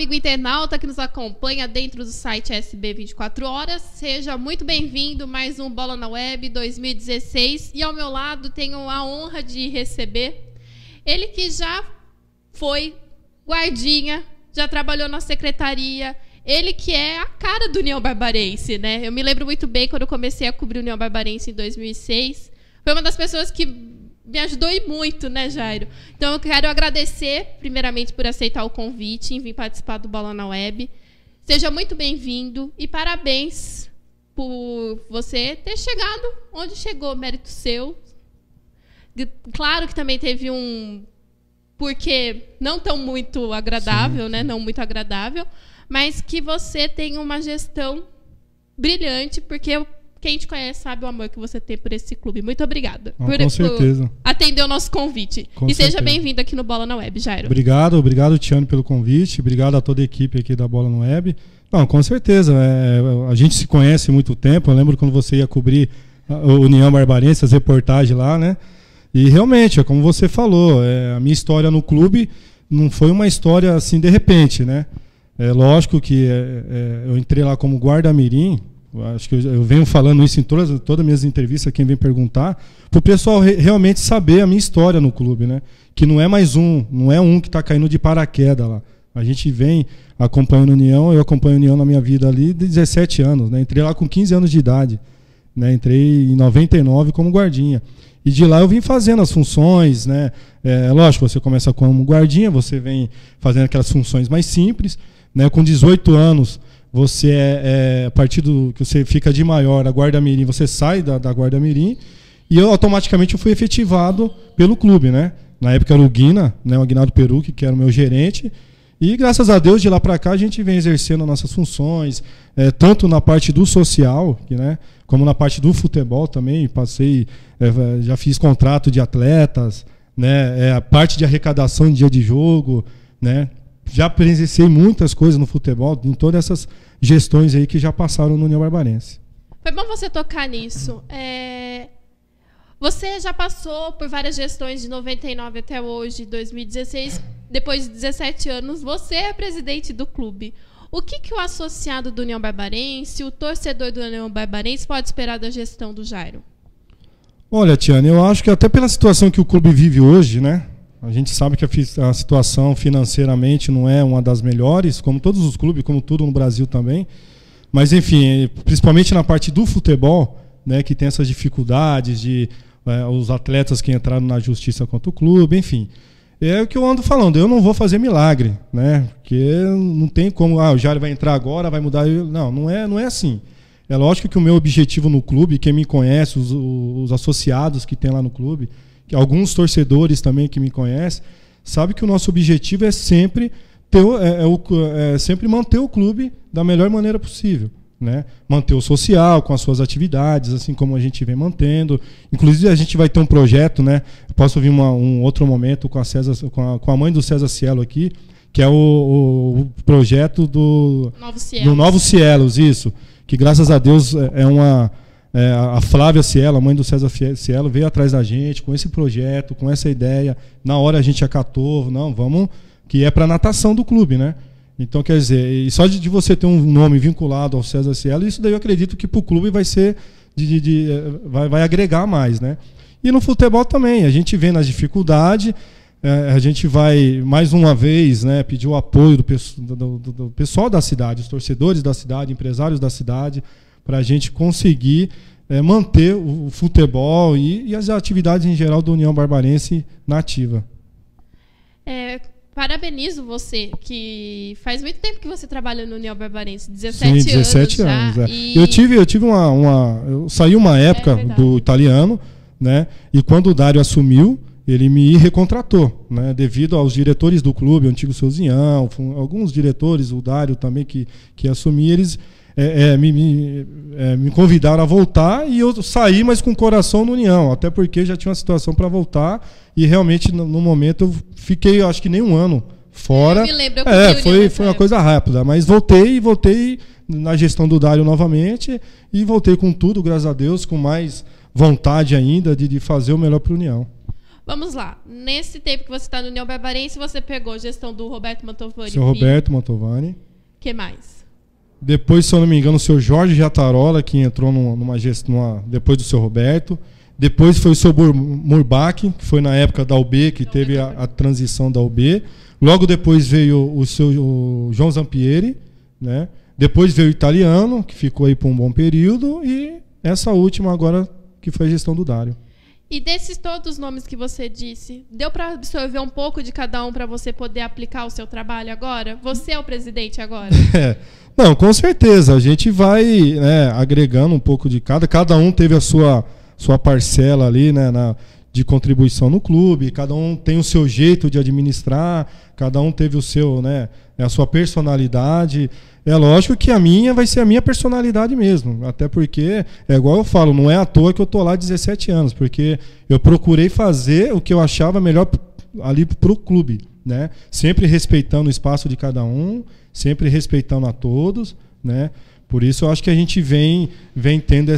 amigo internauta que nos acompanha dentro do site SB 24 Horas. Seja muito bem-vindo mais um Bola na Web 2016. E ao meu lado tenho a honra de receber ele que já foi guardinha, já trabalhou na secretaria, ele que é a cara do União Barbarense, né? Eu me lembro muito bem quando eu comecei a cobrir o União Barbarense em 2006. Foi uma das pessoas que me ajudou e muito, né, Jairo? Então, eu quero agradecer, primeiramente, por aceitar o convite e vir participar do Bola na Web. Seja muito bem-vindo e parabéns por você ter chegado onde chegou, mérito seu. Claro que também teve um porquê não tão muito agradável, né? Não muito agradável, mas que você tem uma gestão brilhante, porque quem te conhece sabe o amor que você tem por esse clube. Muito obrigada com certeza. Por atender o nosso convite. E seja bem-vindo aqui no Bola na Web, Jairo. Obrigado, Tiane, pelo convite. Obrigado a toda a equipe aqui da Bola na Web. Não, com certeza. A gente se conhece há muito tempo. Eu lembro quando você ia cobrir o União Barbarense, as reportagens lá, né? E realmente, é como você falou, a minha história no clube não foi uma história assim de repente, né? É lógico que eu entrei lá como guarda-mirim. Acho que eu venho falando isso em todas as minhas entrevistas, quem vem perguntar, para o pessoal realmente saber a minha história no clube, né? Que não é mais não é um que está caindo de paraquedas lá. A gente vem acompanhando a União, eu acompanho a União na minha vida ali de 17 anos, né? Entrei lá com 15 anos de idade, né? Entrei em 99 como guardinha. E de lá eu vim fazendo as funções, né? Lógico, você começa como guardinha, você vem fazendo aquelas funções mais simples, né? Com 18 anos, você a partir do que você fica de maior, a guarda-mirim, você sai da guarda-mirim, e eu automaticamente fui efetivado pelo clube, né? Na época era o Guina, né? O Aguinaldo Perucchi, que era o meu gerente, e graças a Deus de lá para cá a gente vem exercendo nossas funções, tanto na parte do social, né? Como na parte do futebol também. Passei, já fiz contrato de atletas, né? A parte de arrecadação de dia de jogo, né? Já presenciei muitas coisas no futebol, em todas essas gestões aí que já passaram no União Barbarense. Foi bom você tocar nisso. Você já passou por várias gestões de 99 até hoje, 2016. Depois de 17 anos, você é presidente do clube. O que o associado do União Barbarense, o torcedor do União Barbarense, pode esperar da gestão do Jairo? Olha, Tiane, eu acho que até pela situação que o clube vive hoje, né? A gente sabe que a situação financeiramente não é uma das melhores, como todos os clubes, como tudo no Brasil também. Mas, enfim, principalmente na parte do futebol, né, que tem essas dificuldades de os atletas que entraram na justiça contra o clube, enfim. É o que eu ando falando, eu não vou fazer milagre, né? Porque não tem como, o Jairo vai entrar agora, vai mudar. Não é assim. É lógico que o meu objetivo no clube, quem me conhece, os associados que tem lá no clube, alguns torcedores também que me conhecem, sabem que o nosso objetivo é sempre sempre manter o clube da melhor maneira possível, né? Manter o social com as suas atividades, assim como a gente vem mantendo. Inclusive a gente vai ter um projeto, né? Eu posso vir um outro momento com a mãe do César Cielo aqui, que é o projeto do Novo Cielos, isso. Que graças a Deus a Flávia Cielo, a mãe do César Cielo, veio atrás da gente com esse projeto, com essa ideia. Na hora a gente acatou, vamos, que é para a natação do clube, né? Então, quer dizer, e só de você ter um nome vinculado ao César Cielo, isso daí eu acredito que para o clube vai ser vai agregar mais, né? E no futebol também, a gente vê nas dificuldades, a gente vai mais uma vez, né, pedir o apoio do pessoal da cidade, os torcedores da cidade, empresários da cidade, para a gente conseguir manter o futebol e as atividades em geral da União Barbarense na ativa. Parabenizo você, que faz muito tempo que você trabalha no União Barbarense, 17 anos. Sim, 17 anos. Já. E... Eu tive eu saí uma época do italiano, né? E quando o Dário assumiu, ele me recontratou, né? Devido aos diretores do clube, o antigo seu Zinhão, alguns diretores, o Dário também que assumi, eles me convidaram a voltar, e eu saí, mas com o coração no União, até porque já tinha uma situação para voltar, e realmente no momento eu fiquei, acho que nem um ano fora. Eu me lembro, foi uma coisa rápida, mas voltei na gestão do Dário novamente, e voltei com tudo, graças a Deus, com mais vontade ainda de fazer o melhor para a União. Vamos lá. Nesse tempo que você está no União Barbarense, você pegou a gestão do Roberto Mantovani. Seu Roberto Mantovani. O que mais? Depois, se eu não me engano, o seu Jorge Jatarola, que entrou numa gestão depois do seu Roberto. Depois foi o seu Murbach, que foi na época da UB, que teve a transição da UB. Logo depois veio o João Zampieri, né? Depois veio o Italiano, que ficou aí por um bom período. E essa última agora, que foi a gestão do Dário. E desses todos os nomes que você disse, deu para absorver um pouco de cada um para você poder aplicar o seu trabalho agora? Você é o presidente agora? Não, com certeza. A gente vai, né, agregando um pouco de cada. Cada um teve a sua parcela ali, né, de contribuição no clube. Cada um tem o seu jeito de administrar. Cada um teve o seu, né, a sua personalidade. É lógico que a minha vai ser a minha personalidade mesmo, até porque, é igual eu falo, não é à toa que eu estou lá há 17 anos, porque eu procurei fazer o que eu achava melhor ali para o clube, né? Sempre respeitando o espaço de cada um, sempre respeitando a todos, né? Por isso eu acho que a gente vem tendo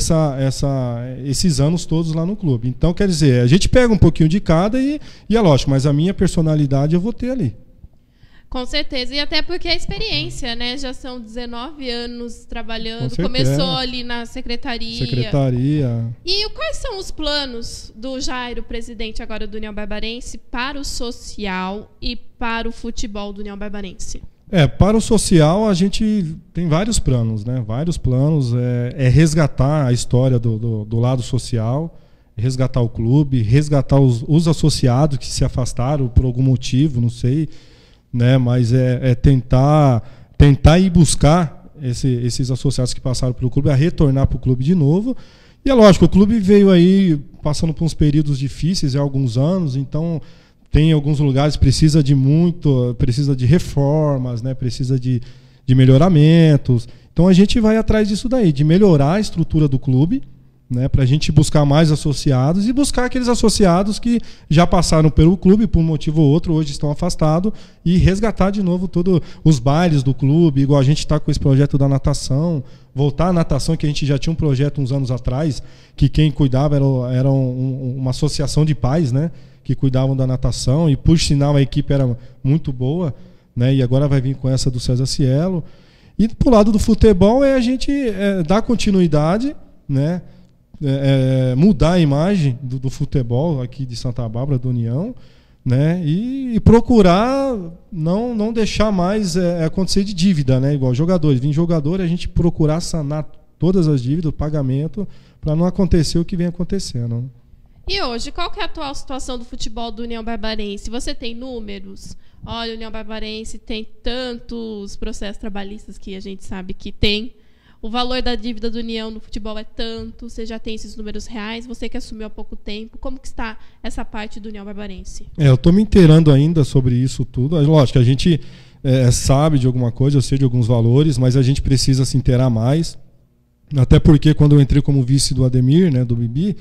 esses anos todos lá no clube. Então, quer dizer, a gente pega um pouquinho de cada e é lógico, mas a minha personalidade eu vou ter ali. Com certeza, e até porque a experiência, né? Já são 19 anos trabalhando, começou ali na secretaria. E quais são os planos do Jairo, presidente agora do União Barbarense, para o social e para o futebol do União Barbarense? Para o social a gente tem vários planos, né? Vários planos, resgatar a história do lado social, resgatar o clube, resgatar os associados que se afastaram por algum motivo, não sei, né? Mas tentar ir buscar esses associados que passaram pelo clube, a retornar para o clube de novo. E é lógico, o clube veio aí passando por uns períodos difíceis há alguns anos, então tem alguns lugares precisa de reformas, né? Precisa de melhoramentos. Então a gente vai atrás disso daí, de melhorar a estrutura do clube, né, para a gente buscar mais associados e buscar aqueles associados que já passaram pelo clube por um motivo ou outro, hoje estão afastados, e resgatar de novo todos os bailes do clube, igual a gente está com esse projeto da natação, voltar à natação, que a gente já tinha um projeto uns anos atrás, que quem cuidava era uma associação de pais, né, que cuidavam da natação, e por sinal a equipe era muito boa, né, e agora vai vir com essa do César Cielo. E pro lado do futebol a gente dar continuidade, né, mudar a imagem do futebol aqui de Santa Bárbara, do União, né, e procurar não deixar mais acontecer de dívida, né, igual jogadores. Vim jogador, a gente procurar sanar todas as dívidas, o pagamento, para não acontecer o que vem acontecendo. E hoje, qual que é a atual situação do futebol do União Barbarense? Você tem números? Olha, o União Barbarense tem tantos processos trabalhistas que a gente sabe que tem. O valor da dívida do União no futebol é tanto. Você já tem esses números reais? Você que assumiu há pouco tempo. Como que está essa parte do União Barbarense? Eu estou me inteirando ainda sobre isso tudo. Lógico, a gente sabe de alguma coisa, eu sei de alguns valores, mas a gente precisa se inteirar mais. Até porque quando eu entrei como vice do Ademir, né, do Bibi,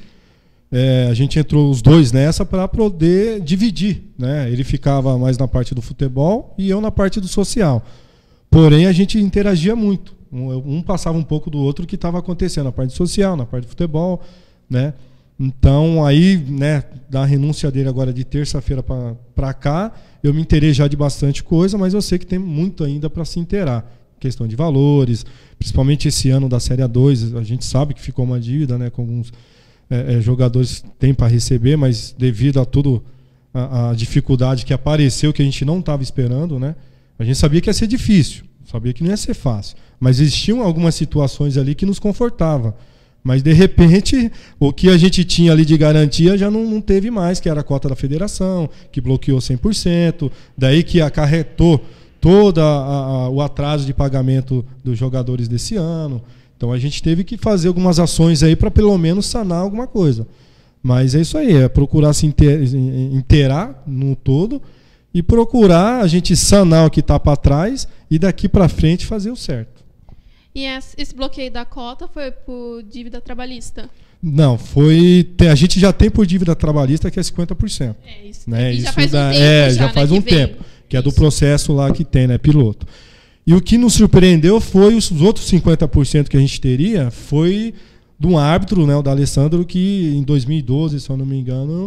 a gente entrou os dois nessa para poder dividir, né? Ele ficava mais na parte do futebol e eu na parte do social. Porém, a gente interagia muito. Um passava um pouco do outro que estava acontecendo na parte social, na parte do futebol, né? Então, aí, né, da renúncia dele agora de terça-feira para cá, eu me inteirei já de bastante coisa, mas eu sei que tem muito ainda para se inteirar. Questão de valores, principalmente esse ano da Série A2, a gente sabe que ficou uma dívida, né, com alguns jogadores têm para receber, mas devido a tudo a dificuldade que apareceu, que a gente não estava esperando, né? A gente sabia que ia ser difícil, sabia que não ia ser fácil, mas existiam algumas situações ali que nos confortavam. Mas de repente o que a gente tinha ali de garantia já não teve mais, que era a cota da federação, que bloqueou 100%, daí que acarretou todo o atraso de pagamento dos jogadores desse ano. Então a gente teve que fazer algumas ações aí para pelo menos sanar alguma coisa. Mas é isso aí, procurar se inteirar no todo e procurar a gente sanar o que está para trás e daqui para frente fazer o certo. E esse bloqueio da cota foi por dívida trabalhista? Não, a gente já tem por dívida trabalhista que é 50%. Isso. Né? E isso já faz um tempo. Já faz um tempo, que é do isso. processo lá que tem, né, piloto. E o que nos surpreendeu foi os outros 50% que a gente teria, foi de um árbitro, né, o da Alessandro, que em 2012, se eu não me engano,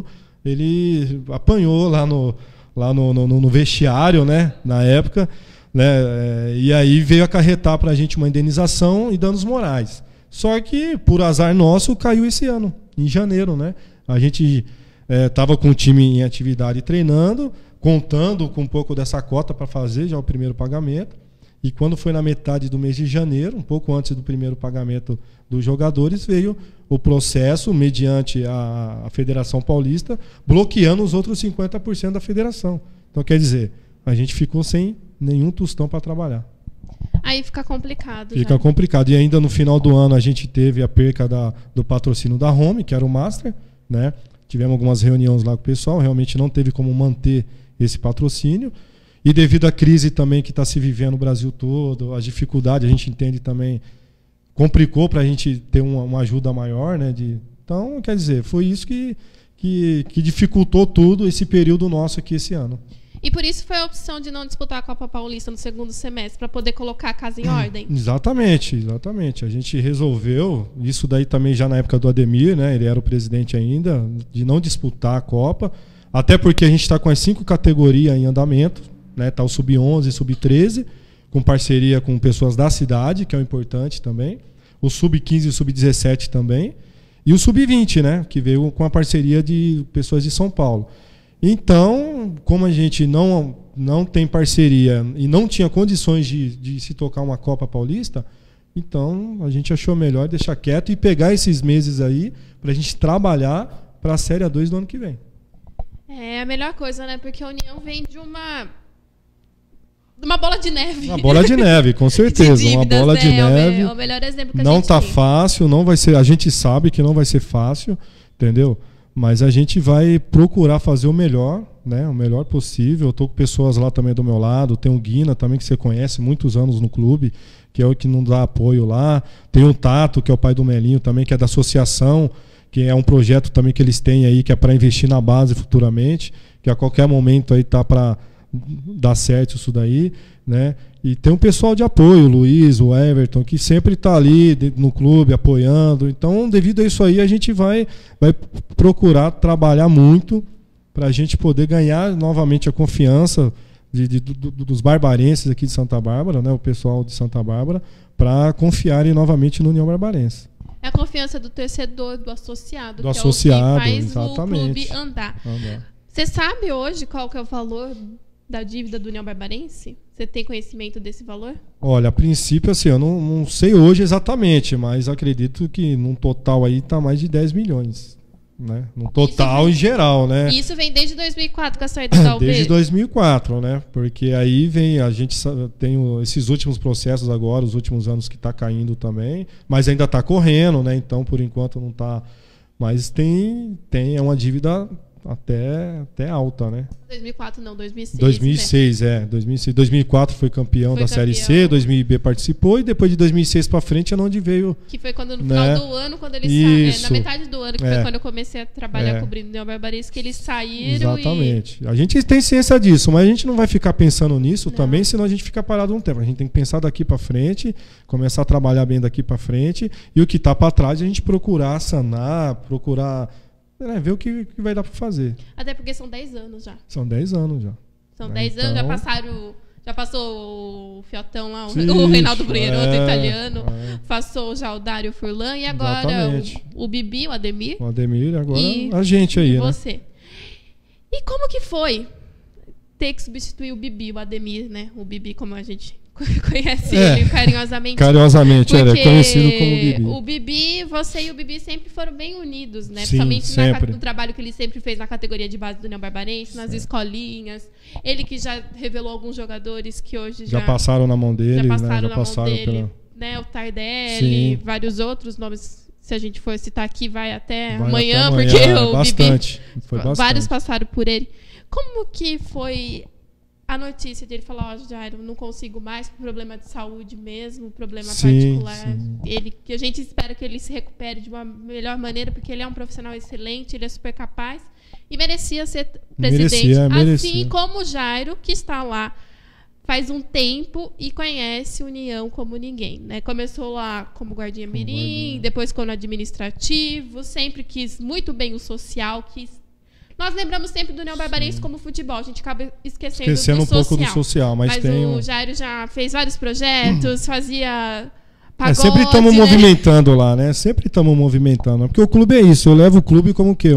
ele apanhou lá no vestiário, né, na época, né, e aí veio acarretar para a gente uma indenização e danos morais. Só que, por azar nosso, caiu esse ano, em janeiro, né? A gente estava com o time em atividade treinando, contando com um pouco dessa cota para fazer já o primeiro pagamento. E quando foi na metade do mês de janeiro, um pouco antes do primeiro pagamento dos jogadores, veio o processo, mediante a Federação Paulista, bloqueando os outros 50% da federação. Então, quer dizer, a gente ficou sem nenhum tostão para trabalhar. Aí fica complicado. Fica complicado. E ainda no final do ano a gente teve a perca do patrocínio da Home, que era o Master, né? Tivemos algumas reuniões lá com o pessoal, realmente não teve como manter esse patrocínio. E devido à crise também que está se vivendo no Brasil todo, as dificuldades, a gente entende também, complicou para a gente ter uma ajuda maior, né? Então, quer dizer, foi isso que dificultou tudo esse período nosso aqui esse ano. E por isso foi a opção de não disputar a Copa Paulista no segundo semestre, para poder colocar a casa em ordem? Exatamente. A gente resolveu, isso daí também já na época do Ademir, né? Ele era o presidente ainda, de não disputar a Copa, até porque a gente está com as 5 categorias em andamento, né? Tá o Sub-11 e Sub-13, com parceria com pessoas da cidade, que é o importante também, o Sub-15 e o Sub-17 também, e o Sub-20, né? Que veio com a parceria de pessoas de São Paulo. Então, como a gente não tem parceria e não tinha condições de se tocar uma Copa Paulista, então a gente achou melhor deixar quieto e pegar esses meses aí para a gente trabalhar para a Série A2 do ano que vem. É a melhor coisa, né? Porque a União vem de uma bola de neve. Uma bola de neve, com certeza. Dívidas, uma bola de neve. É o melhor exemplo que a não gente está tem. fácil, não vai ser. A gente sabe que não vai ser fácil, entendeu? Mas a gente vai procurar fazer o melhor, né? O melhor possível. Eu estou com pessoas lá também do meu lado. Tem o Guina também, que você conhece, muitos anos no clube, que é o que não dá apoio lá. Tem o Tato, que é o pai do Melinho também, que é da associação, que é um projeto também que eles têm aí, que é para investir na base futuramente, que a qualquer momento aí tá para dar certo isso daí, né? E tem um pessoal de apoio, o Luiz, o Everton, que sempre está ali no clube apoiando. Então, devido a isso aí, a gente vai procurar trabalhar muito para a gente poder ganhar novamente a confiança dos barbarenses aqui de Santa Bárbara, né? O pessoal de Santa Bárbara, para confiarem novamente no União Barbarense. É a confiança do torcedor, do associado, do associado, é o que faz exatamente. o clube andar. Você sabe hoje qual que é o valor da dívida do União Barbarense? Você tem conhecimento desse valor? Olha, a princípio, assim, eu não sei hoje exatamente, mas acredito que num total aí está mais de 10 milhões. Né? No total em geral, né? E isso vem desde 2004 com a saída da UB? Desde 2004, né? Porque aí vem, a gente tem esses últimos processos agora, os últimos anos que está caindo também, mas ainda está correndo, né? Então, por enquanto não está. Mas é uma dívida até alta, né? 2004 não, 2006. 2006, né? 2006. 2004 foi campeão da Série C, 2000B participou, e depois de 2006 para frente é onde veio... Que foi quando no final do ano, quando eles na metade do ano, que foi quando eu comecei a trabalhar cobrindo o União Barbarense, que eles saíram. Exatamente. A gente tem ciência disso, mas a gente não vai ficar pensando nisso também, senão a gente fica parado um tempo. A gente tem que pensar daqui para frente, começar a trabalhar bem daqui para frente, e o que está para trás a gente procurar sanar, procurar... ver o que vai dar para fazer. Até porque são 10 anos já. São 10 anos já. São 10 anos, já passou o Fiotão lá, o Reinaldo Brunheroto, italiano, passou já o Dário Furlan, e agora o Bibi, o Ademir. O Ademir, agora a gente aí, você. Né? E como que foi ter que substituir o Bibi, o Ademir, né? O Bibi, como a gente conhece ele carinhosamente. Carinhosamente, ele é conhecido como Bibi. O Bibi, você e o Bibi sempre foram bem unidos, né? Sim, principalmente no trabalho que ele sempre fez na categoria de base do União Barbarense, nas escolinhas. Ele que já revelou alguns jogadores que hoje já passaram na mão dele. Já passaram né? na mão dele, né? O Tardelli, vários outros nomes. Se a gente for citar aqui, vai até amanhã, porque o Bibi, vários passaram por ele. Como que foi a notícia de ele falar, Jairo, não consigo mais, por problema de saúde mesmo, problema particular. Ele, que a gente espera que ele se recupere de uma melhor maneira, porque ele é um profissional excelente, ele é super capaz e merecia ser presidente. Merecia. Assim como o Jairo, que está lá faz um tempo e conhece União como ninguém, né? Começou lá como guardinha mirim, depois como administrativo, sempre quis muito bem o social, quis Nós lembramos sempre do União Barbarense como futebol, a gente acaba esquecendo do um social. pouco do social, mas tem o Jairo já fez vários projetos, fazia pagode, sempre estamos movimentando lá, né? Sempre estamos movimentando. Porque o clube é isso, eu levo o clube como o quê?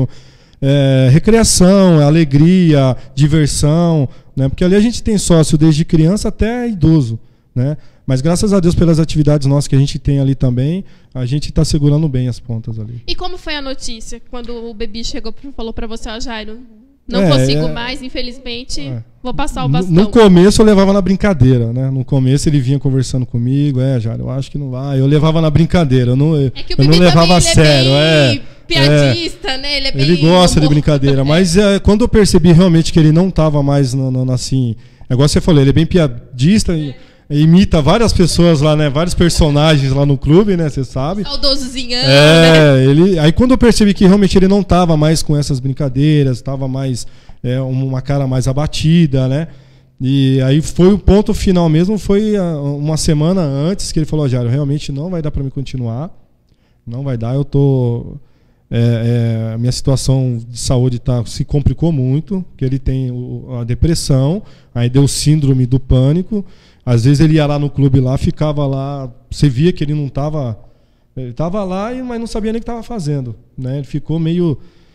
Recreação, alegria, diversão, né? Porque ali a gente tem sócio desde criança até idoso, né? Mas graças a Deus pelas atividades nossas que a gente tem ali também, a gente está segurando bem as pontas ali. E como foi a notícia quando o Bebi chegou e falou para você, Jairo, não consigo mais, infelizmente, vou passar o bastão. No começo eu levava na brincadeira, né? No começo ele vinha conversando comigo, Jairo, eu acho que não vai. Eu levava na brincadeira, eu não levava a sério. Piadista, né? Ele gosta de brincadeira, mas quando eu percebi realmente que ele não estava mais assim, igual você falou, ele é bem piadista e imita várias pessoas lá, né? Vários personagens lá no clube, né? Você sabe. Saudoso Zinhão, né? Aí quando eu percebi que realmente ele não estava mais com essas brincadeiras, estava mais uma cara mais abatida, né? E aí foi o ponto final mesmo, foi uma semana antes que ele falou, Jairo, realmente não vai dar para mim continuar, não vai dar, eu tô a minha situação de saúde se complicou muito, que ele tem a depressão, aí deu síndrome do pânico. Às vezes ele ia lá no clube, ficava lá, você via que ele não estava... Ele estava lá, mas não sabia nem o que estava fazendo, né? Ele ficou meio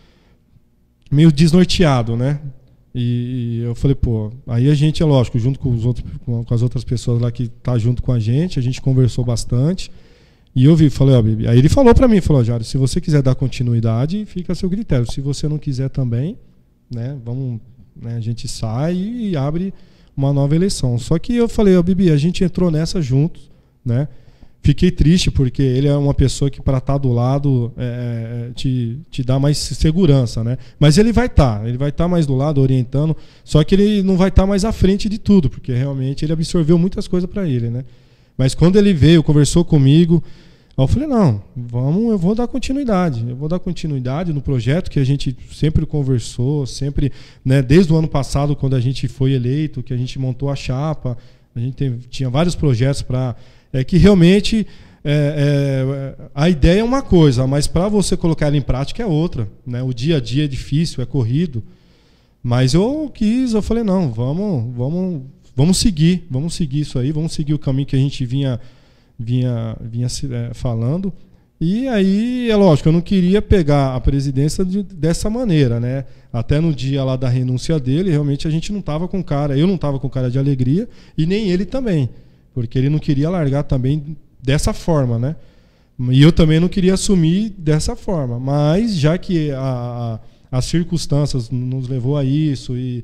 desnorteado, né? E eu falei, aí a gente, lógico, junto com as outras pessoas lá que tá junto com a gente conversou bastante. E eu falei, aí ele falou para mim, Jairo, se você quiser dar continuidade, fica a seu critério. Se você não quiser também, né, vamos, né, a gente sai e abre uma nova eleição. Só que eu falei, Bibi, a gente entrou nessa juntos, né? Fiquei triste porque ele é uma pessoa que para estar do lado te dá mais segurança, né? Mas ele vai estar mais do lado, orientando, só que ele não vai estar mais à frente de tudo, porque realmente ele absorveu muitas coisas para ele, né? Mas quando ele veio, conversou comigo, eu falei, não, eu vou dar continuidade. Eu vou dar continuidade no projeto que a gente sempre conversou, sempre, né, desde o ano passado, quando a gente foi eleito, que a gente montou a chapa, a gente tinha vários projetos para... que realmente a ideia é uma coisa, mas para você colocar ela em prática é outra, né? O dia a dia é difícil, é corrido. Mas eu falei, não, vamos seguir isso aí, vamos seguir o caminho que a gente vinha falando. E aí, é lógico, eu não queria pegar a presidência dessa maneira, né? Até no dia lá da renúncia dele, realmente a gente não estava com cara, eu não estava com cara de alegria, e nem ele também, porque ele não queria largar também dessa forma, né? E eu também não queria assumir dessa forma, mas já que as circunstâncias nos levou a isso e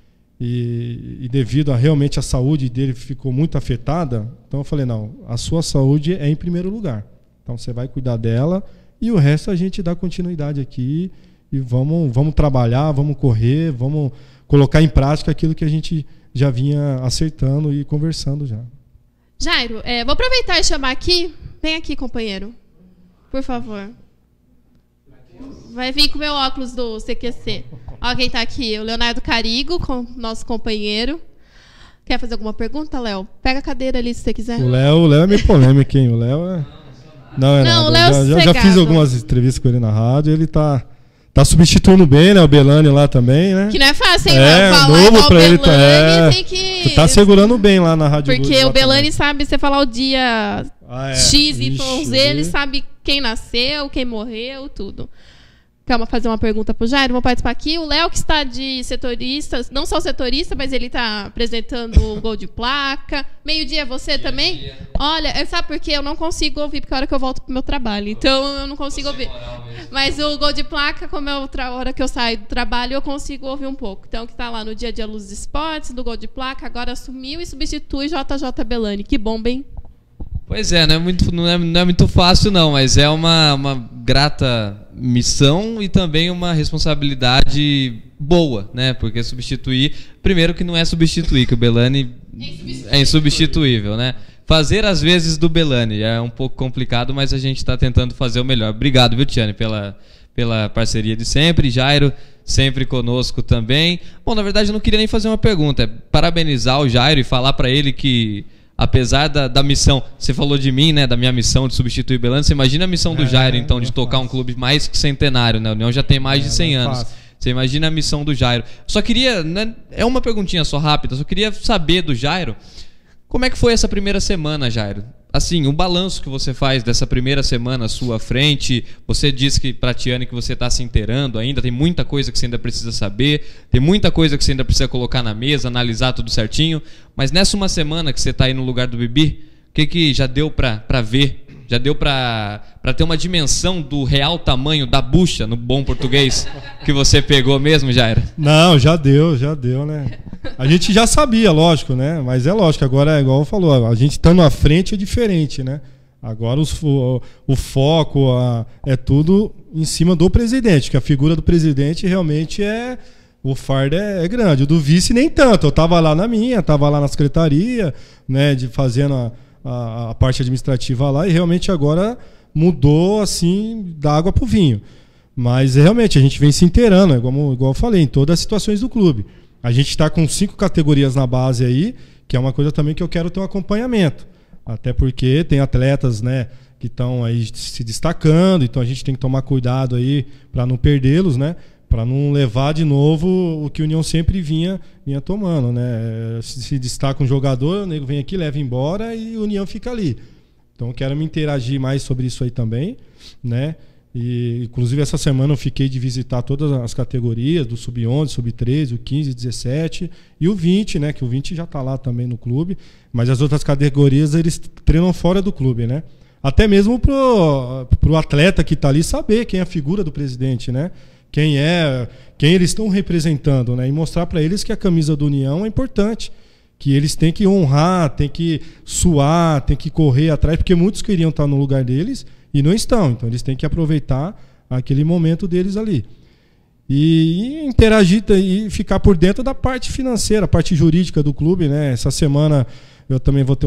devido a realmente a saúde dele ficou muito afetada, então eu falei, não, a sua saúde é em primeiro lugar. Então você vai cuidar dela e o resto a gente dá continuidade aqui e vamos trabalhar, vamos correr, vamos colocar em prática aquilo que a gente já vinha acertando e conversando já. Jairo, vou aproveitar e chamar aqui. Vem aqui, companheiro. Por favor. Vai vir com o meu óculos do CQC. Olha quem está aqui, o Leonardo Carigo, nosso companheiro. Quer fazer alguma pergunta, Léo? Pega a cadeira ali se você quiser. O Léo é meio polêmico, hein? O Léo é... Não, o Léo já fiz algumas entrevistas com ele na rádio, ele tá substituindo bem, né? O Belani lá também, né? Que não é fácil, hein? Falar novo pra ele, tem que... Tu tá segurando bem lá na rádio. Porque o Belani sabe você falar o dia X, Y, Z, ele sabe quem nasceu, quem morreu, tudo. Quer fazer uma pergunta pro Jairo? Vou participar aqui. O Léo, que está de setorista, não só setorista, mas ele está apresentando o Gol de Placa. Meio-dia é você também? Olha, sabe por quê? Eu não consigo ouvir, porque é a hora que eu volto pro meu trabalho. Então, eu não consigo ouvir. Mas o Gol de Placa, como é a hora que eu saio do trabalho, eu consigo ouvir um pouco. Então, que está lá no dia a dia Luz dos Esportes, do Gol de Placa, agora assumiu e substitui JJ Belani. Que bom, bem? Pois é, não é muito fácil não, mas é uma grata missão e também uma responsabilidade boa, né? Porque substituir, primeiro que não é substituir, que o Belani é insubstituível, né? Fazer às vezes do Belani é um pouco complicado, mas a gente está tentando fazer o melhor. Obrigado, viu, Tiane, pela parceria de sempre. Jairo, sempre conosco também. Bom, na verdade eu não queria nem fazer uma pergunta, é parabenizar o Jairo e falar para ele que apesar da missão, você falou de mim, né, da minha missão de substituir o Belani, você imagina a missão do Jairo, então, de tocar um clube mais que centenário, né? A União já tem mais de 100 anos. Você imagina a missão do Jairo. Só queria, né, é uma perguntinha só rápida, só queria saber do Jairo, como é que foi essa primeira semana, Jairo? Assim, o balanço que você faz dessa primeira semana à sua frente, você disse que pra Tiane que você está se inteirando ainda, tem muita coisa que você ainda precisa saber, tem muita coisa que você ainda precisa colocar na mesa, analisar tudo certinho, mas nessa uma semana que você está aí no lugar do Bibi, o que já deu pra ver? Já deu pra ter uma dimensão do real tamanho da bucha, no bom português, que você pegou mesmo, Jairo? Não, já deu, né? A gente já sabia, lógico, né? Mas é lógico, agora é igual falou, a gente estando à frente é diferente, né? Agora o foco é tudo em cima do presidente, que a figura do presidente realmente o fardo é grande. O do vice nem tanto, eu tava lá tava lá na secretaria, né? Fazendo a parte administrativa lá, e realmente agora mudou assim da água pro vinho. Mas realmente a gente vem se inteirando, igual eu falei, em todas as situações do clube. A gente está com 5 categorias na base aí, que é uma coisa também que eu quero ter um acompanhamento. Até porque tem atletas, né, que estão aí se destacando, então a gente tem que tomar cuidado aí para não perdê-los, né? Para não levar de novo o que a União sempre vinha tomando, né? Se destaca um jogador, o nego vem aqui, leva embora e a União fica ali. Então eu quero me interagir mais sobre isso aí também, né? E inclusive essa semana eu fiquei de visitar todas as categorias do sub-11, sub-13, o 15, 17 e o 20, né? Que o 20 já está lá também no clube, mas as outras categorias eles treinam fora do clube, né? Até mesmo pro atleta que está ali saber quem é a figura do presidente, né? Quem eles estão representando, né? E mostrar para eles que a camisa do União é importante, que eles têm que honrar, têm que suar, têm que correr atrás, porque muitos queriam estar no lugar deles e não estão, então eles têm que aproveitar aquele momento deles ali. E interagir e ficar por dentro da parte financeira, a parte jurídica do clube, né? Essa semana eu também vou ter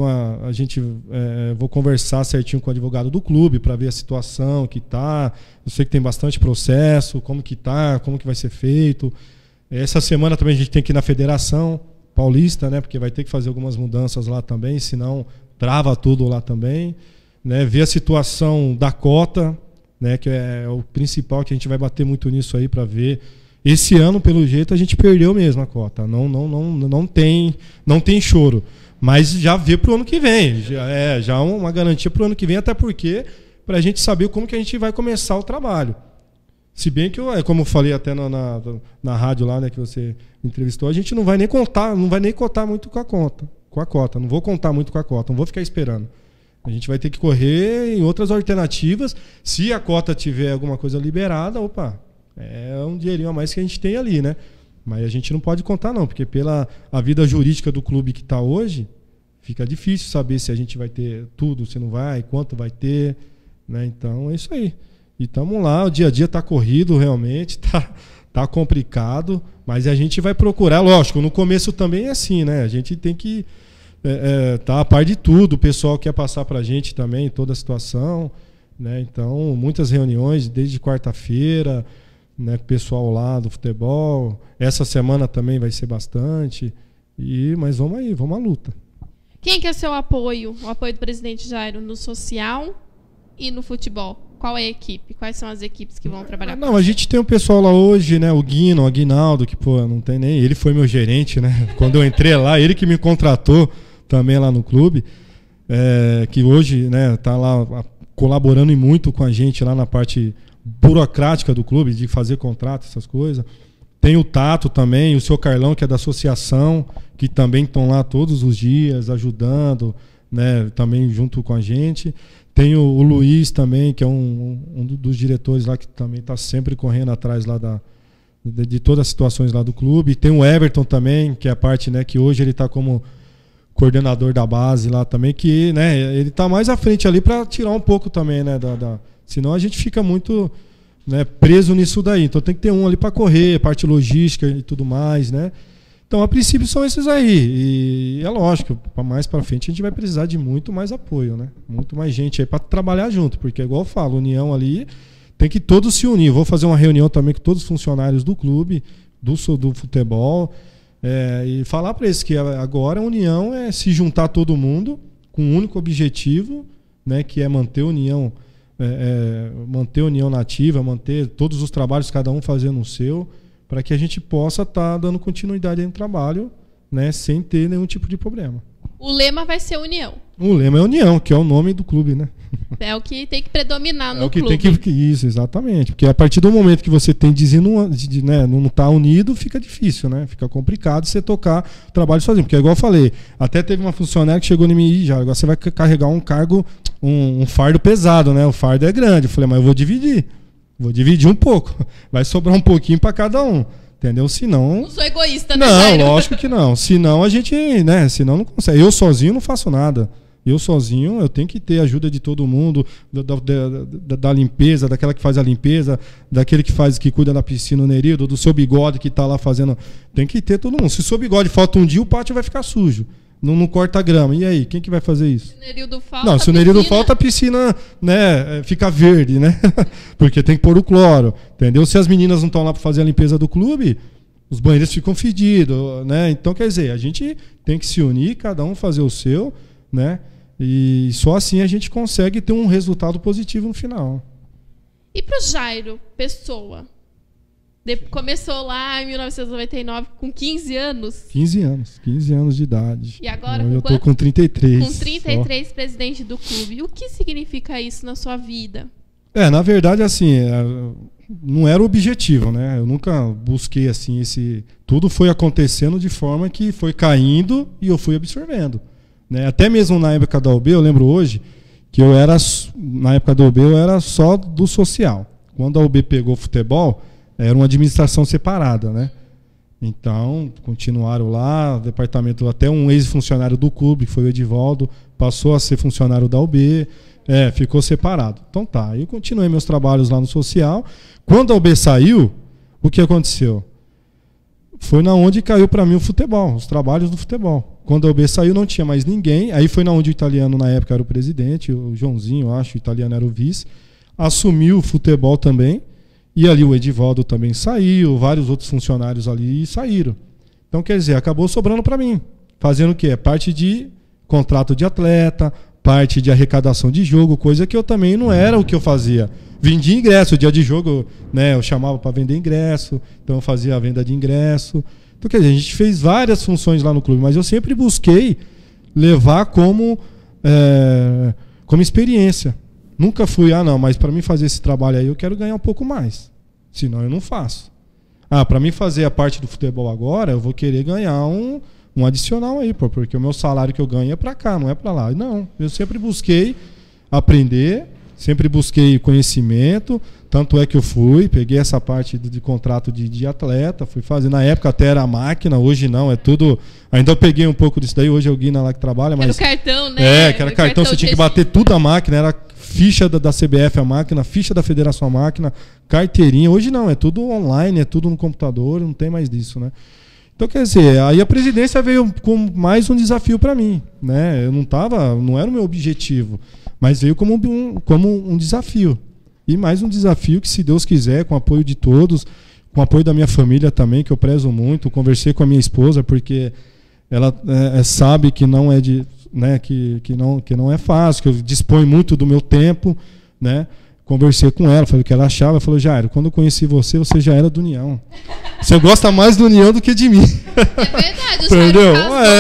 vou conversar certinho com o advogado do clube para ver a situação que tá. Eu sei que tem bastante processo, como que vai ser feito. Essa semana também a gente tem que ir na Federação Paulista, né? Porque vai ter que fazer algumas mudanças lá também, senão trava tudo lá também, né? Ver a situação da cota, né? Que é o principal, que a gente vai bater muito nisso aí para ver. Esse ano, pelo jeito, a gente perdeu mesmo a cota. Não tem choro. Mas já vê para o ano que vem. Já uma garantia para o ano que vem, até porque para a gente saber como que a gente vai começar o trabalho. Se bem que, como eu falei até na rádio lá, né, que você entrevistou, a gente não vai nem contar muito com a cota. Não vou contar muito com a cota, não vou ficar esperando. A gente vai ter que correr em outras alternativas. Se a cota tiver alguma coisa liberada, é um dinheirinho a mais que a gente tem ali, né? Mas a gente não pode contar não, porque pela a vida jurídica do clube que está hoje, fica difícil saber se a gente vai ter tudo, se não vai, quanto vai ter, né? Então é isso aí. E estamos lá, o dia a dia está corrido realmente, tá complicado, mas a gente vai procurar, lógico, no começo também é assim, né? A gente tem que tá a par de tudo, o pessoal quer passar para a gente também toda a situação, né? Então muitas reuniões desde quarta-feira, né, com o pessoal lá do futebol. Essa semana também vai ser bastante. Mas vamos aí, vamos à luta. Quem que é seu apoio? O apoio do presidente Jairo no social e no futebol? Qual é a equipe? Quais são as equipes que vão trabalhar? Não, a gente tem o pessoal lá hoje, né? O Guino, o Aguinaldo, que não tem nem. Ele foi meu gerente, né? Quando eu entrei lá, ele que me contratou também lá no clube. Que hoje, né, tá lá colaborando muito com a gente lá na parte burocrática do clube, de fazer contrato, essas coisas. Tem o Tato também, o seu Carlão, que é da associação, que também estão lá todos os dias ajudando, né, também junto com a gente. Tem o Luiz também, que é um dos diretores lá, que também está sempre correndo atrás lá de todas as situações lá do clube. Tem o Everton também, que é a parte, né, que hoje ele está como coordenador da base lá também, que, né, ele está mais à frente ali para tirar um pouco também, né, senão a gente fica muito, né, preso nisso daí. Então tem que ter um ali para correr, parte logística e tudo mais, né? Então, a princípio, são esses aí. E é lógico, mais para frente a gente vai precisar de muito mais apoio, né? Muito mais gente aí para trabalhar junto, porque igual eu falo, união ali tem que todos se unir. Vou fazer uma reunião também com todos os funcionários do clube, do futebol, e falar para eles que agora a união é se juntar todo mundo com um único objetivo, né, que é manter a união. Manter a união nativa, manter todos os trabalhos, cada um fazendo o seu, para que a gente possa estar dando continuidade aí no trabalho, né, sem ter nenhum tipo de problema. O lema vai ser união. O lema é união, que é o nome do clube, né? É o que tem que predominar no clube. É o que tem que... Isso, exatamente. Porque a partir do momento que você tem né, não tá unido, fica difícil, né? Fica complicado você tocar o trabalho sozinho. Porque, igual eu falei, até teve uma funcionária que chegou em mim e já, agora você vai carregar um cargo, um fardo pesado, né? O fardo é grande. Eu falei, mas eu vou dividir. Vou dividir um pouco. Vai sobrar um pouquinho para cada um. Entendeu? Senão... Não sou egoísta, né, Não, Jairo? lógico que não. Senão a gente, né? Senão não consegue. Eu sozinho não faço nada. Eu sozinho, eu tenho que ter a ajuda de todo mundo, da limpeza, daquela que faz a limpeza, daquele que cuida da piscina, o Nerildo, do seu bigode que está lá fazendo. Tem que ter todo mundo. Se o seu bigode falta um dia, o pátio vai ficar sujo. Não corta grama. E aí, quem que vai fazer isso? Se o Nerildo falta, não, se o Nerildo falta, a piscina, né, fica verde, né? Porque tem que pôr o cloro, entendeu? Se as meninas não estão lá para fazer a limpeza do clube, os banheiros ficam fedidos, né? Então, quer dizer, a gente tem que se unir, cada um fazer o seu, né? E só assim a gente consegue ter um resultado positivo no final. E para o Jairo, pessoa? Começou lá em 1999 com 15 anos. 15 anos de idade. E agora eu estou com 33. Com 33, só. Presidente do clube. O que significa isso na sua vida? Na verdade, assim, não era o objetivo, né? Eu nunca busquei assim tudo foi acontecendo de forma que foi caindo e eu fui absorvendo. Né? Até mesmo na época da UB, eu lembro hoje que na época da UB eu era só do social. Quando a UB pegou futebol, era uma administração separada, né? Então, continuaram lá, o departamento, até um ex-funcionário do clube, que foi o Edivaldo, passou a ser funcionário da UB, ficou separado. Então tá, aí eu continuei meus trabalhos lá no social. Quando a UB saiu, o que aconteceu? Foi na onde caiu para mim o futebol, os trabalhos do futebol. Quando a UB saiu, não tinha mais ninguém. Aí foi na onde o italiano, na época, era o presidente, o Joãozinho, eu acho, o italiano era o vice. Assumiu o futebol também. E ali o Edivaldo também saiu, vários outros funcionários ali saíram. Então, quer dizer, acabou sobrando para mim. Fazendo o quê? Parte de contrato de atleta, parte de arrecadação de jogo, coisa que eu também não era o que eu fazia. Vendia ingresso, dia de jogo, né, eu chamava para vender ingresso, então eu fazia a venda de ingresso. Então, quer dizer, a gente fez várias funções lá no clube, mas eu sempre busquei levar como experiência. Nunca fui, não, mas para mim fazer esse trabalho aí eu quero ganhar um pouco mais. Senão eu não faço. Para mim fazer a parte do futebol agora, eu vou querer ganhar um adicional aí, porque o meu salário que eu ganho é para cá, não é para lá. Não, eu sempre busquei aprender, sempre busquei conhecimento, tanto é que eu peguei essa parte de contrato de atleta, fui fazer, na época até era a máquina, hoje não, é tudo, ainda eu peguei um pouco disso daí, hoje é o Guina lá que trabalha, mas... Era o cartão, né? Que era cartão, você tinha que bater tudo a máquina, era ficha da CBF a máquina, ficha da federação a máquina, carteirinha, hoje não, é tudo online, é tudo no computador, não tem mais disso, né? Então, quer dizer, aí a presidência veio com mais um desafio para mim, né? Não era o meu objetivo, mas veio como um desafio. E mais um desafio que, se Deus quiser, com o apoio de todos, com o apoio da minha família também, que eu prezo muito, conversei com a minha esposa, porque ela sabe que não é que não é fácil, que eu disponho muito do meu tempo, né? Conversei com ela, falei o que ela achava, falou: Jairo, quando eu conheci você já era do União. Você gosta mais do União do que de mim. É verdade, o Entendeu?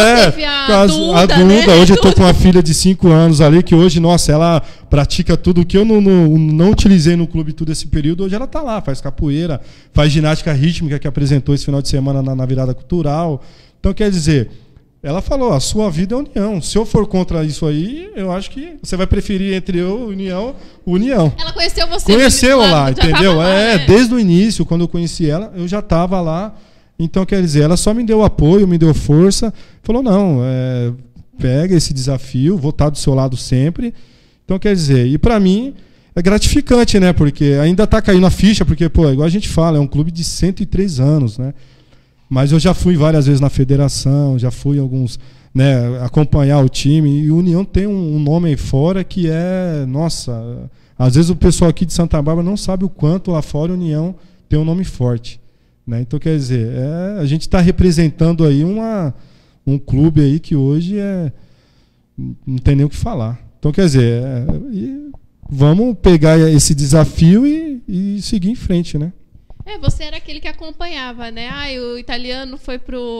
Casou, a Duda, né? Hoje eu tô com uma filha de 5 anos ali, que hoje, nossa, ela pratica tudo que eu não utilizei no clube todo esse período. Hoje ela tá lá, faz capoeira, faz ginástica rítmica, que apresentou esse final de semana na virada cultural. Então, quer dizer, ela falou: a sua vida é União. Se eu for contra isso aí, eu acho que você vai preferir entre eu e União. Ela conheceu você. Conheceu lá, entendeu? Lá, né? Desde o início, quando eu conheci ela, eu já estava lá. Então, quer dizer, ela só me deu apoio, me deu força. Falou: não, pega esse desafio, vou estar do seu lado sempre. Então, quer dizer, e para mim é gratificante, né? Porque ainda está caindo a ficha, porque, igual a gente fala, é um clube de 103 anos, né? Mas eu já fui várias vezes na federação, já fui alguns, né, acompanhar o time. E o União tem um nome aí fora que nossa, às vezes o pessoal aqui de Santa Bárbara não sabe o quanto lá fora a União tem um nome forte, né? Então, quer dizer, a gente está representando aí um clube aí que hoje não tem nem o que falar. Então, quer dizer, vamos pegar esse desafio e seguir em frente, né? Você era aquele que acompanhava, né? O italiano foi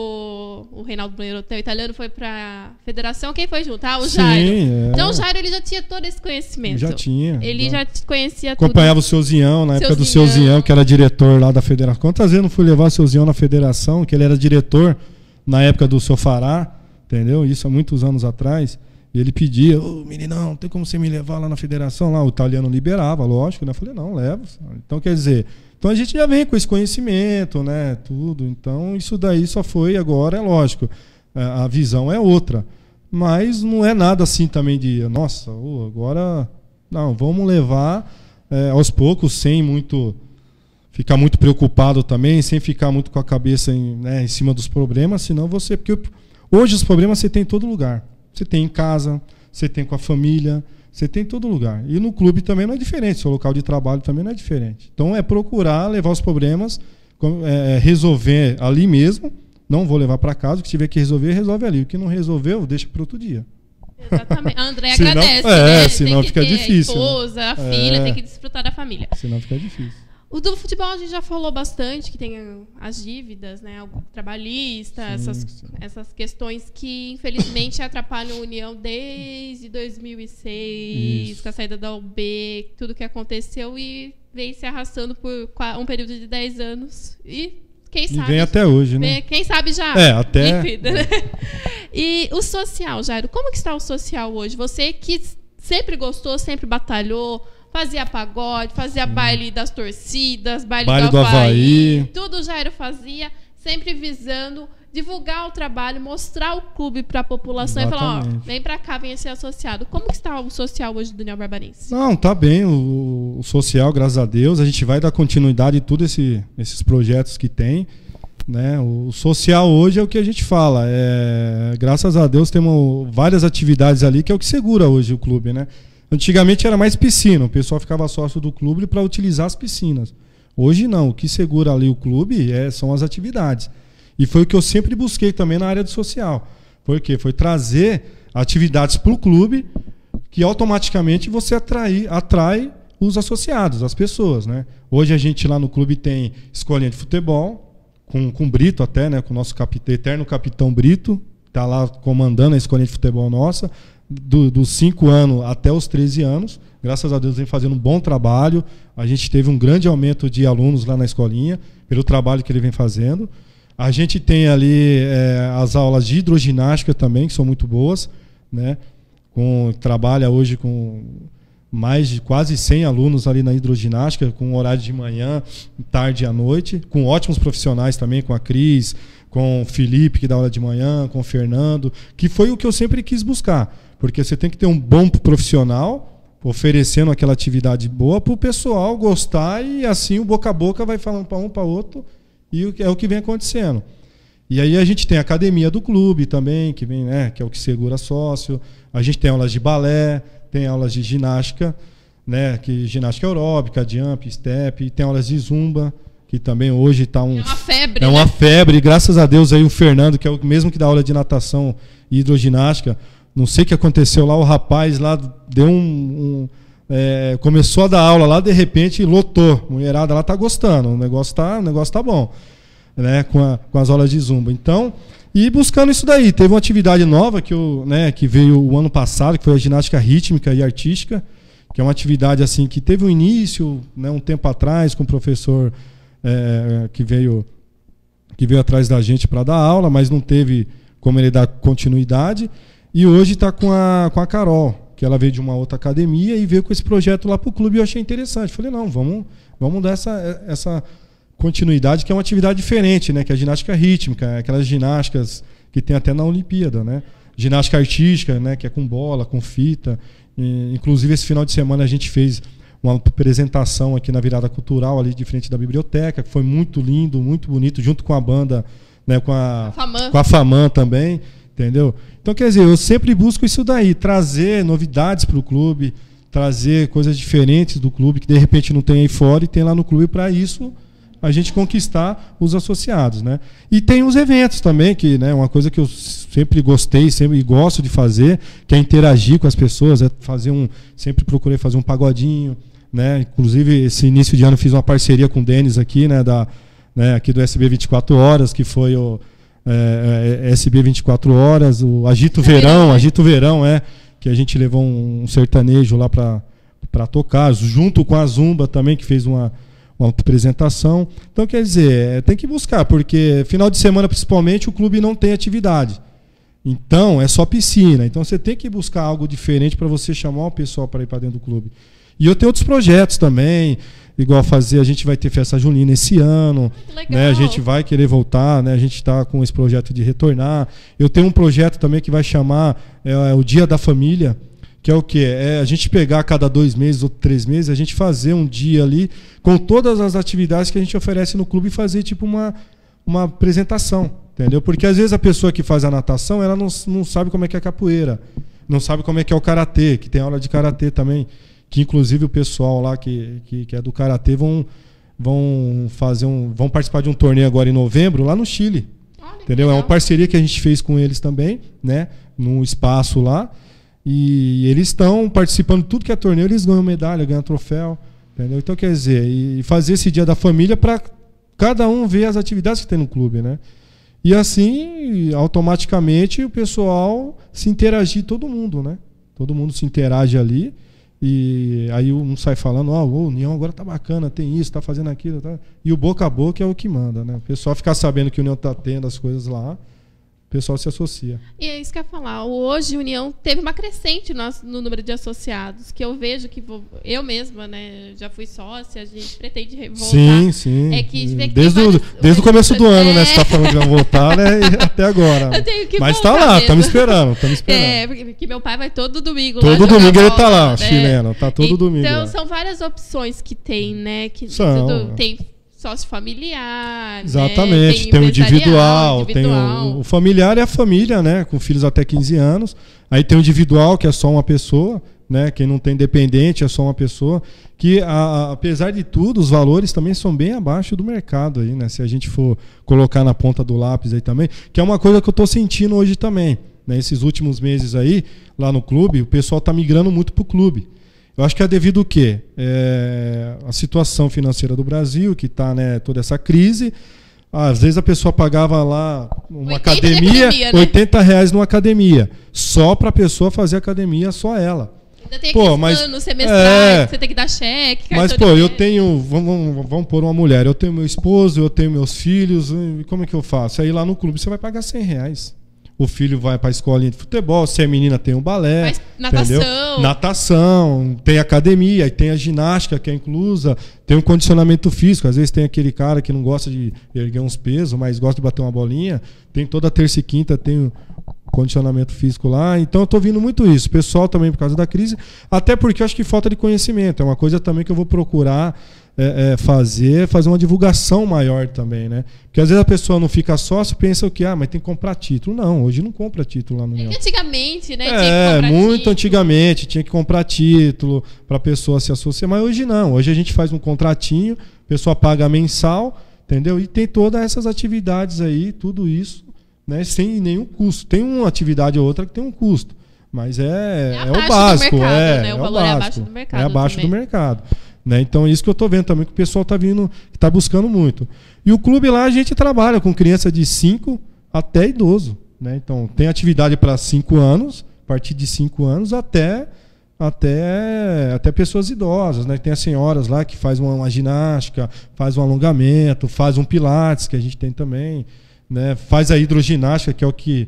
o Reinaldo Bunerotel, o italiano foi pra federação, quem foi junto? O Jairo. Sim, Então o Jairo, ele já tinha todo esse conhecimento. Já tinha. Ele já conhecia tudo. Acompanhava o seu Zião, na época do seu Zião, que era diretor lá da federação. Quantas vezes não fui levar o seu Zião na federação, que ele era diretor na época do seu Fará, entendeu? Isso há muitos anos atrás. E ele pedia, meninão, tem como você me levar lá na federação? Lá o italiano liberava, lógico, né? Eu falei, não, levo. Então, quer dizer, então a gente já vem com esse conhecimento, né? Tudo. Então, isso daí só foi agora, é lógico. A visão é outra. Mas não é nada assim também de, nossa, agora, não, vamos levar aos poucos, sem muito ficar muito preocupado também, sem ficar muito com a cabeça em cima dos problemas, senão você... Porque hoje os problemas você tem em todo lugar. Você tem em casa, você tem com a família, você tem em todo lugar. E no clube também não é diferente, seu local de trabalho também não é diferente. Então é procurar levar os problemas, resolver ali mesmo, não vou levar para casa, o que tiver que resolver, resolve ali. O que não resolveu, deixa para outro dia. Exatamente. A André agradece, né? Senão fica difícil. A esposa, a filha, tem que desfrutar da família. Senão fica difícil. O do futebol a gente já falou bastante, que tem as dívidas, né, trabalhista, essas questões que infelizmente atrapalham a União desde 2006, Isso. com a saída da UB, tudo que aconteceu e vem se arrastando por um período de 10 anos e quem sabe... E vem até hoje, né? Quem sabe já até... liquida, né? E o social, Jairo, como que está o social hoje? Você que sempre gostou, sempre batalhou, fazia pagode, fazia baile das torcidas, baile do Havaí. Tudo o Jairo fazia, sempre visando divulgar o trabalho, mostrar o clube para a população. Exatamente. E falar, vem para cá, venha ser associado. Como que está o social hoje do União Barbarense? Não, tá bem. O social, graças a Deus, a gente vai dar continuidade em todos esses projetos que tem. Né? O social hoje é o que a gente fala. Graças a Deus temos várias atividades ali, que é o que segura hoje o clube, né? Antigamente era mais piscina, o pessoal ficava sócio do clube para utilizar as piscinas. Hoje não, o que segura ali o clube são as atividades. E foi o que eu sempre busquei também na área do social. Por quê? Foi trazer atividades para o clube que automaticamente você atrai os associados, as pessoas. Né? Hoje a gente lá no clube tem escolinha de futebol, com o Brito até, né? Com o nosso eterno capitão Brito, está lá comandando a escolinha de futebol nossa. Dos 5 anos até os 13 anos, graças a Deus vem fazendo um bom trabalho. A gente teve um grande aumento de alunos lá na escolinha, pelo trabalho que ele vem fazendo. A gente tem ali as aulas de hidroginástica também, que são muito boas, né? Trabalha hoje com mais de quase 100 alunos ali na hidroginástica, com horário de manhã, tarde e à noite, com ótimos profissionais também, com a Cris, com o Felipe, que dá aula de manhã, com o Fernando, que foi o que eu sempre quis buscar. Porque você tem que ter um bom profissional oferecendo aquela atividade boa para o pessoal gostar e assim o boca a boca vai falando para um para outro e é o que vem acontecendo. E aí a gente tem a academia do clube também, que vem, né, que é o que segura sócio. A gente tem aulas de balé, tem aulas de ginástica, né, que ginástica aeróbica, jump, step, tem aulas de zumba, que também hoje está é uma febre. É uma febre, graças a Deus aí o Fernando, que é o mesmo que dá aula de natação e hidroginástica. Não sei o que aconteceu lá, o rapaz lá deu começou a dar aula lá, de repente lotou. A mulherada lá tá gostando, o negócio tá bom, né? Com as aulas de zumba. Então, e buscando isso daí, teve uma atividade nova que veio o ano passado, que foi a ginástica rítmica e artística, que é uma atividade assim que teve um início, né, um tempo atrás, com o professor que veio atrás da gente para dar aula, mas não teve como ele dar continuidade. E hoje está com a Carol, que ela veio de uma outra academia e veio com esse projeto lá para o clube e eu achei interessante. Falei, não, vamos dar essa continuidade, que é uma atividade diferente, né? Que é a ginástica rítmica, aquelas ginásticas que tem até na Olimpíada, né? Ginástica artística, né? Que é com bola, com fita. Inclusive, esse final de semana a gente fez uma apresentação aqui na Virada Cultural, ali de frente da biblioteca, que foi muito lindo, muito bonito, junto com a banda, né? Com a Famã também. Entendeu? Então, quer dizer, eu sempre busco isso daí, trazer novidades para o clube, trazer coisas diferentes do clube, que de repente não tem aí fora e tem lá no clube, para isso a gente conquistar os associados. Né? E tem os eventos também, que é uma coisa que eu sempre gostei, sempre gosto de fazer, que é interagir com as pessoas, sempre procurei fazer um pagodinho, né? Inclusive, esse início de ano fiz uma parceria com o Denis aqui, né? Aqui do SB 24 Horas, que foi o SB 24 Horas, o Agito Verão, que a gente levou um sertanejo lá para tocar, junto com a Zumba também, que fez uma apresentação. Então, quer dizer, tem que buscar, porque final de semana, principalmente, o clube não tem atividade. Então, é só piscina. Então, você tem que buscar algo diferente para você chamar o pessoal para ir para dentro do clube. E eu tenho outros projetos também, igual a gente vai ter festa junina esse ano, né? A gente vai querer voltar, né? A gente está com esse projeto de retornar. Eu tenho um projeto também que vai chamar o Dia da Família, que é o quê? É a gente pegar a cada 2 meses ou 3 meses, a gente fazer um dia ali com todas as atividades que a gente oferece no clube e fazer tipo uma apresentação, entendeu? Porque às vezes a pessoa que faz a natação, ela não sabe como é que é a capoeira, não sabe como é que é o karatê, que tem aula de karatê também, que inclusive o pessoal lá que é do karatê vão participar de um torneio agora em novembro lá no Chile. Entendeu? É uma parceria que a gente fez com eles também, né? Num espaço lá. E eles estão participando de tudo que é torneio, eles ganham medalha, ganham troféu, entendeu? Então, quer dizer, e fazer esse Dia da Família para cada um ver as atividades que tem no clube, né? E assim, automaticamente, o pessoal se interagir, todo mundo, né? Todo mundo se interage ali. E aí um sai falando, o União agora tá bacana, tem isso, tá fazendo aquilo, tá? E o boca a boca é o que manda, né? O pessoal ficar sabendo que o União tá tendo as coisas lá, o pessoal se associa. E é isso que eu ia falar. Hoje a União teve uma crescente no número de associados, que eu vejo que eu mesma, né, já fui sócia, a gente pretende voltar. Sim. É que desde o começo do ano, né? Você tá falando que vai voltar, né? E até agora. Eu tenho que Mas voltar tá lá, mesmo. estamos esperando. Porque meu pai vai todo domingo lá. Todo domingo ele tá lá, né? chileno, tá todo domingo. Então lá. são várias opções que tem, né? Tem sócio familiar, exatamente, né? tem o individual, tem o familiar é a família, né, com filhos até 15 anos. Aí tem o individual, que é só uma pessoa, né, quem não tem dependente é só uma pessoa, que apesar de tudo, os valores também são bem abaixo do mercado aí, né, se a gente for colocar na ponta do lápis aí também, que é uma coisa que eu estou sentindo hoje também, né, esses últimos meses aí, lá no clube, o pessoal está migrando muito para o clube. Eu acho que é devido ao quê? A situação financeira do Brasil, que está, né, toda essa crise. Às vezes a pessoa pagava lá uma academia, né? R$80 numa academia, só para a pessoa fazer academia, só ela. Ainda tem aqueles planos semestrais, que você tem que dar cheque, mas, eu tenho, vamos pôr uma mulher, eu tenho meu esposo, eu tenho meus filhos, e como é que eu faço? Aí lá no clube você vai pagar R$100. O filho vai para a escolinha de futebol, se é menina tem um balé, natação, tem academia, tem a ginástica que é inclusa, tem um condicionamento físico, às vezes tem aquele cara que não gosta de erguer uns pesos, mas gosta de bater uma bolinha, tem toda terça e quinta, tem condicionamento físico lá, então eu estou vendo muito isso, pessoal também por causa da crise, até porque eu acho que falta de conhecimento, é uma coisa também que eu vou procurar fazer uma divulgação maior também, né? Porque às vezes a pessoa não fica sócio, pensa o que, mas tem que comprar título. Não, hoje não compra título lá no União. Antigamente, né? Tinha que comprar muito título. Antigamente tinha que comprar título para a pessoa se associar, mas hoje não. Hoje a gente faz um contratinho, a pessoa paga mensal, entendeu? E tem todas essas atividades aí, tudo isso, né? Sem nenhum custo. Tem uma atividade ou outra que tem um custo, mas é o básico, né? O valor básico, é abaixo do mercado. É abaixo do mercado. Né? Então, isso que eu estou vendo também, que o pessoal está vindo, está buscando muito. E o clube lá, a gente trabalha com criança de 5 até idoso. Né? Então, tem atividade para 5 anos, a partir de 5 anos até pessoas idosas. Né? Tem as senhoras lá que faz uma ginástica, faz um alongamento, faz um pilates, que a gente tem também. Né? Faz a hidroginástica, que é o que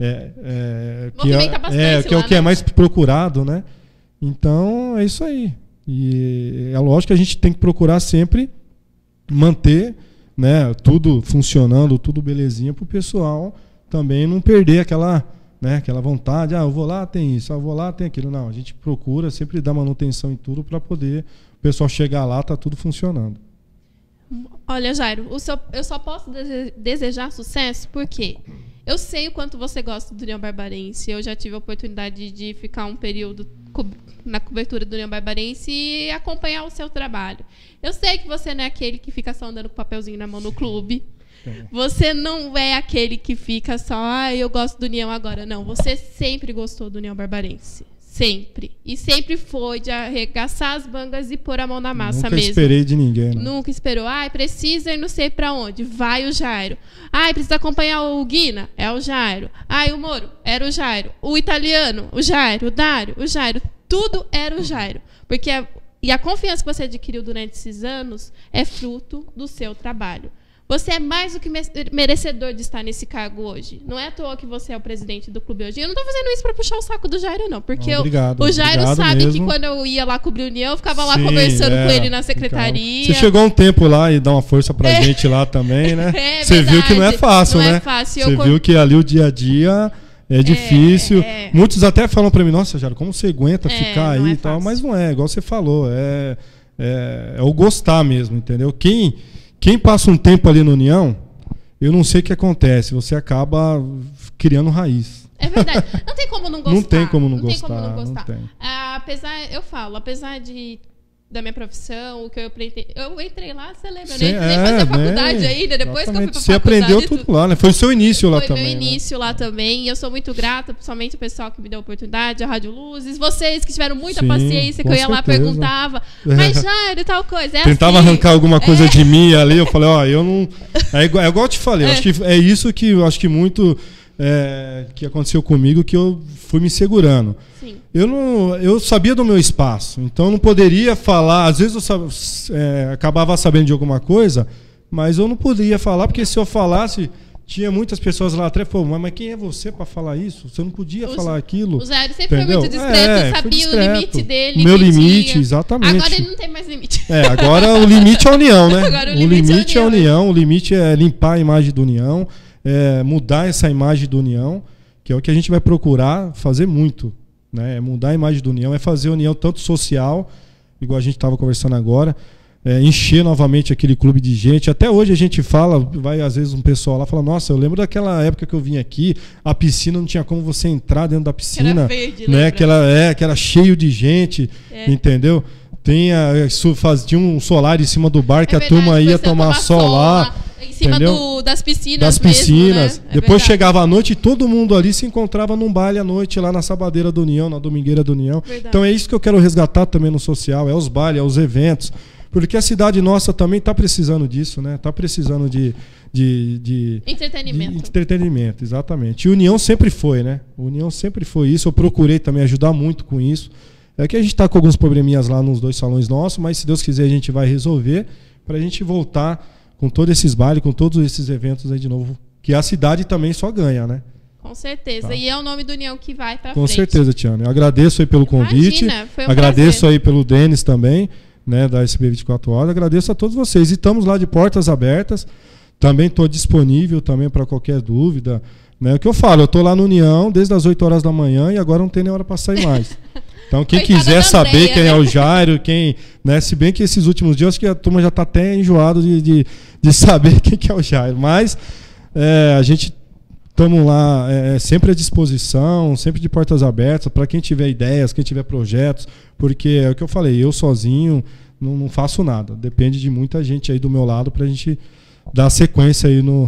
que é mais procurado. Né? Então, é isso aí. E é lógico que a gente tem que procurar sempre manter, né, tudo funcionando, tudo belezinha, para o pessoal também não perder aquela vontade, eu vou lá, tem isso, eu vou lá, tem aquilo. Não, a gente procura sempre dar manutenção em tudo para poder o pessoal chegar lá, tá tudo funcionando. Olha, Jairo, eu só posso desejar sucesso porque eu sei o quanto você gosta do União Barbarense. Eu já tive a oportunidade de ficar um período na cobertura do União Barbarense e acompanhar o seu trabalho. Eu sei que você não é aquele que fica só andando com o papelzinho na mão no clube. Você não é aquele que fica só, eu gosto do União agora. Não, você sempre gostou do União Barbarense. Sempre. E sempre foi de arregaçar as mangas e pôr a mão na massa mesmo. Nunca esperei de ninguém. Não. Nunca esperou. Ai, precisa ir não sei pra onde. Vai o Jairo. Ai, precisa acompanhar o Guina. É o Jairo. Ai, o Moro. Era o Jairo. O italiano. O Jairo. O Dário. O Jairo. Tudo era o Jairo. Porque e a confiança que você adquiriu durante esses anos é fruto do seu trabalho. Você é mais do que merecedor de estar nesse cargo hoje. Não é à toa que você é o presidente do clube hoje. Eu não estou fazendo isso para puxar o saco do Jairo, não. Porque o Jairo sabe mesmo. Que quando eu ia lá cobrir União, eu ficava lá conversando com ele na secretaria. Você chegou um tempo lá e dá uma força pra gente lá também, né? Você viu que não é fácil, né? Não é fácil. Você viu que ali o dia a dia é difícil. Muitos até falam para mim, nossa, Jairo, como você aguenta ficar aí e tal? Mas não é, igual você falou. É o gostar mesmo, entendeu? Quem passa um tempo ali na União, eu não sei o que acontece. Você acaba criando raiz. É verdade. Não tem como não gostar. Não tem como não gostar. Tem como não gostar. Não tem. Apesar da minha profissão, o que eu aprendi. Eu entrei lá, você lembra? Nem fazia faculdade ainda, depois que eu fui pra faculdade. Você aprendeu tudo lá, né? Foi o seu início lá também. Foi meu início lá também. E eu sou muito grata, principalmente o pessoal que me deu a oportunidade, a Rádio Luzes, vocês que tiveram muita paciência, que eu ia lá perguntava, mas Jairo e tal coisa. Tentava arrancar alguma coisa de mim ali, eu falei, eu não. É igual eu te falei, acho que é isso que eu acho que muito. Que aconteceu comigo, que eu fui me segurando. Sim. Eu sabia do meu espaço, então eu não poderia falar. Às vezes eu acabava sabendo de alguma coisa, mas eu não poderia falar, porque se eu falasse, tinha muitas pessoas lá atrás, mas quem é você para falar isso? Você não podia falar aquilo. O Jairo sempre foi muito discreto, sabia o limite dele. Meu limite, exatamente. Agora ele não tem mais limite. Agora o limite é a União, né? Agora o limite é a União, o limite é limpar a imagem da União. Mudar essa imagem da União, que é o que a gente vai procurar fazer muito, né? Mudar a imagem da União, fazer a União tanto social, igual a gente estava conversando agora, encher novamente aquele clube de gente. Até hoje a gente fala, vai às vezes um pessoal lá fala, nossa, eu lembro daquela época que eu vim aqui, a piscina não tinha como você entrar dentro da piscina, era verde, né? Que era cheio de gente, entendeu? Tinha um solar em cima do bar que a turma ia tomar sol lá. Em cima das piscinas. Das piscinas. Mesmo, né? Depois chegava a noite e todo mundo ali se encontrava num baile à noite, lá na Sabadeira da União, na Domingueira da União. Verdade. Então é isso que eu quero resgatar também no social, os bailes, os eventos. Porque a cidade nossa também está precisando disso, né? Está precisando de entretenimento. De entretenimento, exatamente. E União sempre foi, né? União sempre foi isso. Eu procurei também ajudar muito com isso. É que a gente está com alguns probleminhas lá nos 2 salões nossos, mas se Deus quiser a gente vai resolver para a gente voltar com todos esses bailes, com todos esses eventos aí de novo, que a cidade também só ganha, né? Com certeza. Tá. E é o nome do União que vai para frente. Com certeza, Tiana. Eu agradeço aí pelo convite. Imagina, foi agradeço prazer. Aí pelo Denis também, né, da SB 24 Horas. Agradeço a todos vocês. E estamos lá de portas abertas. Também estou disponível também para qualquer dúvida. Né? O que eu falo, eu estou lá no União desde as 8 horas da manhã e agora não tem nem hora para sair mais. Então, quem quiser saber quem é o Jairo, se bem que esses últimos dias, acho que a turma já está até enjoada de saber quem é o Jairo. Mas a gente estamos lá sempre à disposição, sempre de portas abertas, para quem tiver ideias, quem tiver projetos, porque é o que eu falei, eu sozinho não faço nada. Depende de muita gente aí do meu lado para a gente dar sequência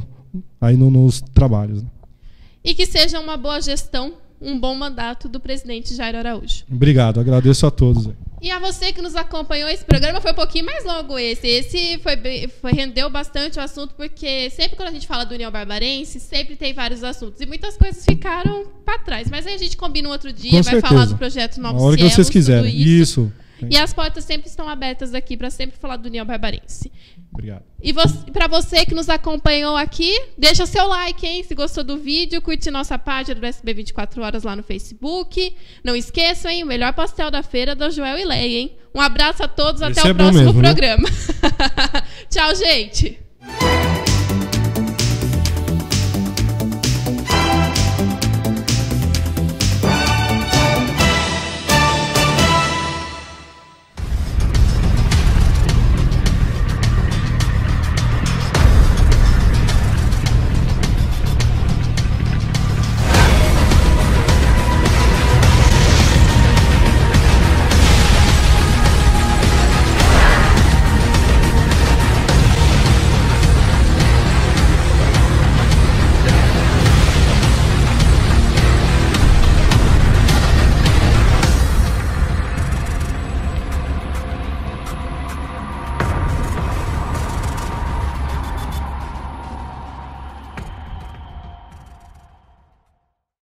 aí nos trabalhos. Né? E que seja uma boa gestão, um bom mandato do presidente Jairo Araújo. Obrigado, agradeço a todos. E a você que nos acompanhou, esse programa foi um pouquinho mais longo Esse rendeu bastante o assunto, porque sempre quando a gente fala do União Barbarense, sempre tem vários assuntos. E muitas coisas ficaram para trás. Mas aí a gente combina um outro dia, vai falar do projeto Novos Cielos. A hora que vocês quiserem. Isso. E as portas sempre estão abertas aqui para sempre falar do União Barbarense. Obrigado. E para você que nos acompanhou aqui, deixa seu like, hein? Se gostou do vídeo, curte nossa página do SB 24 Horas lá no Facebook. Não esqueçam, hein? O melhor pastel da feira da Joel e Leia, hein? Um abraço a todos, até o próximo programa. Tchau, gente!